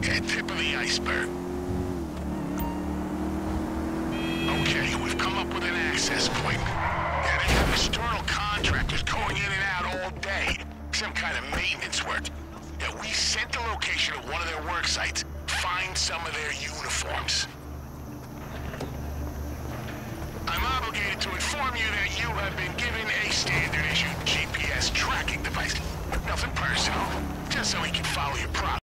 Yeah, tip of the iceberg. Okay, we've come up with an access point. Yeah, they have external contractors going in and out all day. Some kind of maintenance work. Yeah, we sent the location of one of their work sites. Find some of their uniforms. I'm obligated to inform you that you have been given a standard-issue GPS tracking device. Nothing personal, just so we can follow your progress.